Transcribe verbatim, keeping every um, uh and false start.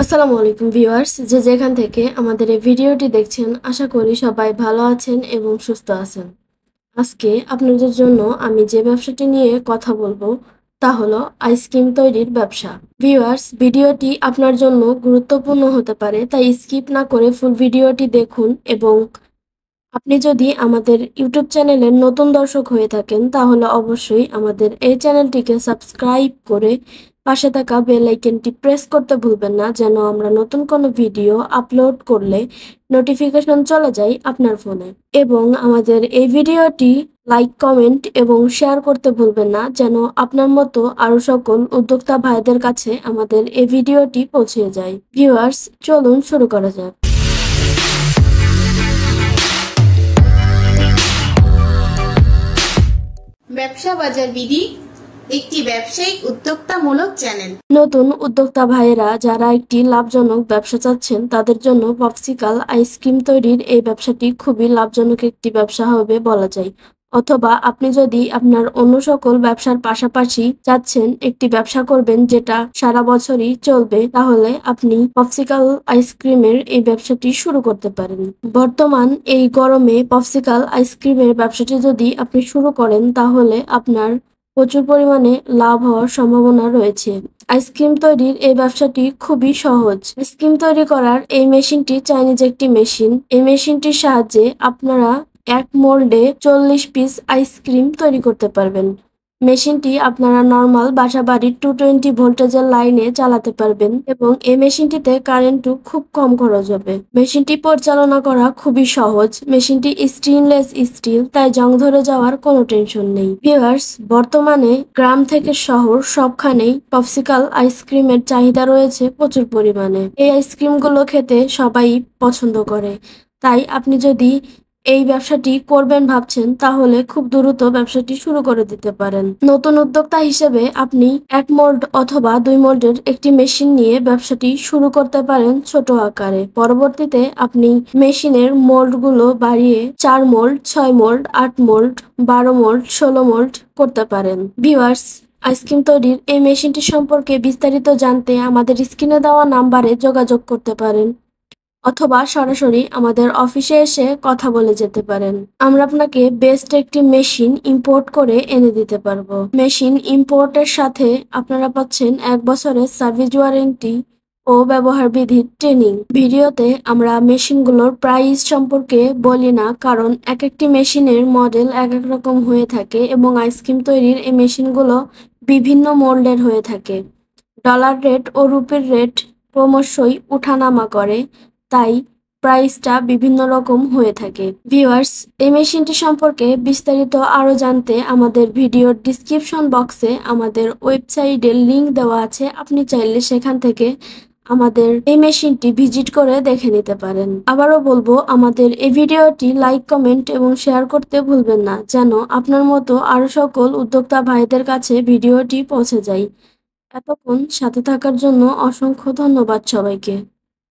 আসসালামু আলাইকুম ভিউয়ার্স, যে যেখান থেকে আমাদের এই ভিডিওটি দেখছেন আশা করি সবাই ভালো আছেন এবং সুস্থ আছেন। আজকে আপনাদের জন্য আমি যে ব্যবসাটি নিয়ে কথা বলবো তা হলো আইসক্রিম তৈরির ব্যবসা। ভিউয়ার্স, ভিডিওটি আপনার জন্য গুরুত্বপূর্ণ হতে পারে, তাই স্কিপ না করে ফুল ভিডিওটি দেখুন। এবং আপনি যদি আমাদের ইউটিউব চ্যানেলের নতুন দর্শক হয়ে থাকেন তাহলে অবশ্যই আমাদের এই চ্যানেলটিকে সাবস্ক্রাইব করে পাশে থাকা বেল আইকনটি প্রেস করতে ভুলবেন না, যেন আমরা নতুন কোনো ভিডিও আপলোড করলে নোটিফিকেশন চলে যায় আপনার ফোনে। এবং আমাদের এই ভিডিওটি লাইক, কমেন্ট এবং শেয়ার করতে ভুলবেন না, যেন আপনার মতো আরো সকল উদ্যোক্তা ভাইদের কাছে আমাদের এই ভিডিওটি পৌঁছে যায়। ভিউয়ার্স, চলুন শুরু করা যাক। ব্যবসা বাজার বিডি একটি ব্যবসায়িক উদ্যোক্তামূলক চ্যানেল। নতুন উদ্যোক্তা ভাইয়েরা যারা একটি লাভজনক ব্যবসা চাচ্ছেন তাদের জন্য পপসিকাল আইসক্রিম তৈরির এই ব্যবসাটি খুবই লাভজনক একটি ব্যবসা হবে বলা যায়। অথবা আপনি যদি আপনার অন্য সকল ব্যবসার পাশাপাশি চাচ্ছেন একটি ব্যবসা করবেন যেটা সারা বছরই চলবে, তাহলে আপনি পপসিকাল আইসক্রিমের এই ব্যবসাটি শুরু করতে পারেন। বর্তমান এই গরমে পপসিকাল আইসক্রিমের ব্যবসাটি যদি আপনি শুরু করেন তাহলে আপনার প্রচুর পরিমাণে লাভ হওয়ার সম্ভাবনা রয়েছে। আইসক্রিম তৈরির এই ব্যবসাটি খুবই সহজ। আইসক্রিম তৈরি করার এই মেশিনটি চাইনিজ একটি মেশিন। এই মেশিনটির সাহায্যে আপনারা এক মোল্ডে চল্লিশ পিস আইসক্রিম তৈরি করতে পারবেন। মেশিনটি আপনারা নর্মাল বাসা বাড়ির টু টোয়েন্টি ভোল্টেজের লাইনে চালাতে পারবেন এবং এই মেশিনটিতে কারেন্টও খুব কম খরচ হবে। মেশিনটি পরিচালনা করা খুবই সহজ। মেশিনটি স্টেইনলেস স্টিল, তাই জং ধরে যাওয়ার কোনো টেনশন নেই। ভিউয়ার্স, বর্তমানে গ্রাম থেকে শহর সবখানেই পপসিকাল আইসক্রিমের চাহিদা রয়েছে প্রচুর পরিমাণে। এই আইসক্রিমগুলো খেতে সবাই পছন্দ করে, তাই আপনি যদি এই ব্যবসাটি করবেন ভাবছেন তাহলে খুব দ্রুত ব্যবসাটি শুরু করে দিতে পারেন। নতুন উদ্যোক্তা হিসেবে আপনি এক মোল্ড অথবা দুই মোল্ডের একটি মেশিন নিয়ে ব্যবসাটি শুরু করতে পারেন ছোট আকারে। পরবর্তীতে আপনি মেশিনের মোল্ডগুলো বাড়িয়ে চার মোল্ড, ছয় মোল্ড, আট মোল্ড, বারো মোল্ড, ষোলো মোল্ড করতে পারেন। ভিউয়ার্স, আইসক্রিম তৈরির এই মেশিনটি সম্পর্কে বিস্তারিত জানতে আমাদের স্ক্রিনে দেওয়া নাম্বারে যোগাযোগ করতে পারেন অথবা সরাসরি আমাদের অফিসে এসে কথা বলে যেতে পারেন। আমরা আপনাকে বেস্ট একটি মেশিন ইম্পোর্ট করে এনে দিতে পারবো। মেশিন ইম্পোর্টের সাথে আপনারা পাচ্ছেন এক বছরের সার্ভিস ওয়ারেন্টি ও ব্যবহার বিধির ট্রেনিং। ভিডিওতে আমরা মেশিনগুলোর প্রাইস সম্পর্কে বলি না, কারণ এক একটি মেশিনের মডেল এক এক রকম হয়ে থাকে এবং আইসক্রিম তৈরির এই মেশিনগুলো বিভিন্ন মোল্ডের হয়ে থাকে। ডলার রেট ও রুপির রেট ক্রমশই উঠানামা করে, তাই প্রাইসটা বিভিন্ন রকম হয়ে থাকে। ভিউয়ার্স, এই মেশিনটি সম্পর্কে বিস্তারিত আরো জানতে আমাদের ভিডিওর ডিসক্রিপশন বক্সে আমাদের ওয়েবসাইটের লিংক দেওয়া আছে। আপনি চাইলে সেখান থেকে আমাদের এই মেশিনটি ভিজিট করে দেখে নিতে পারেন। আবারও বলবো, আমাদের এই ভিডিওটি লাইক, কমেন্ট এবং শেয়ার করতে ভুলবেন না, যেন আপনার মতো আরো সকল উদ্যোক্তা ভাইদের কাছে ভিডিওটি পৌঁছে যায়। এতক্ষণ সাথে থাকার জন্য অসংখ্য ধন্যবাদ সবাইকে।